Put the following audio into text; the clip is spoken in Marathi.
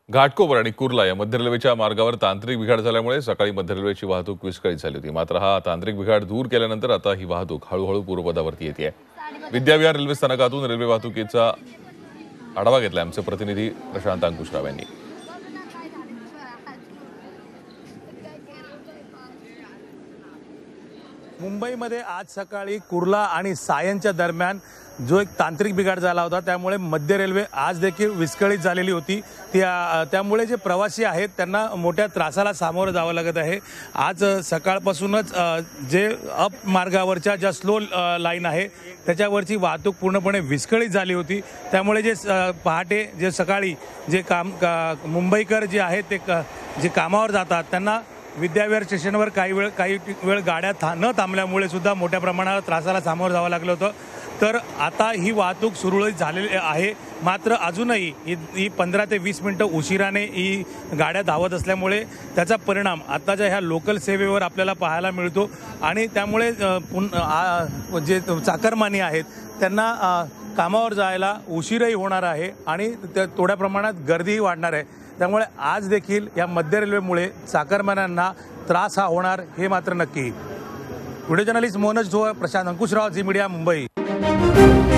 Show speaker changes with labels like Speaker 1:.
Speaker 1: घाटकोपर आणि कुर्ला या मध्य रेल्वेच्या मार्गावर तांत्रिक बिघाड झाल्यामुळे सकाळी मध्य रेल्वेची वाहतूक विस्कळीत झाली होती। मात्र हा तांत्रिक बिघाड दूर केल्यानंतर आता ही वाहतूक हळूहळू पूर्वपदावरती येते आहे। विद्याविहार रेल्वे स्थानकातून रेल्वे वाहतुकीचा आढावा घेतला आमचे प्रतिनिधी प्रशांत अंकुशराव यांनी।
Speaker 2: मुंबईमध्ये आज सकाळी कुर्ला आणि सायनच्या दरम्यान जो एक तांत्रिक बिघाड झाला होता त्यामुळे मध्य रेल्वे आज देखील विस्कळीत झालेली होती। त्यामुळे जे प्रवासी आहेत त्यांना मोठ्या त्रासाला सामोरं जावं लागत आहे। आज सकाळपासूनच जे अप मार्गावरच्या ज्या स्लो लाईन आहे त्याच्यावरची वाहतूक पूर्णपणे विस्कळीत झाली होती। त्यामुळे जे पहाटे जे सकाळी जे मुंबईकर जे आहेत ते जे कामावर जातात त्यांना विद्याविहार स्टेशनवर काही वेळ गाड्या न थांबल्यामुळे सुद्धा मोठ्या प्रमाणात त्रासाला सामोरं जावं लागलं होतं। तर आता ही वाहतूक सुरळीत झालेली आहे, मात्र अजूनही ही 15 ते 20 मिनिटं उशिराने ही गाड्या धावत असल्यामुळे त्याचा परिणाम आताच्या ह्या लोकल सेवेवर आपल्याला पाहायला मिळतो आणि त्यामुळे जे चाकरमानी आहेत त्यांना कामावर जायला उशीरही होणार आहे आणि थोड्या प्रमाणात गर्दीही वाढणार आहे। त्यामुळे आज देखील या मध्य रेल्वेमुळे चाकरमान्यांना त्रास हा होणार हे मात्र नक्की। व्हिडिओ जर्नलिस्ट मोहनज धोर, प्रशांत अंकुशराव, झी मीडिया, मुंबई।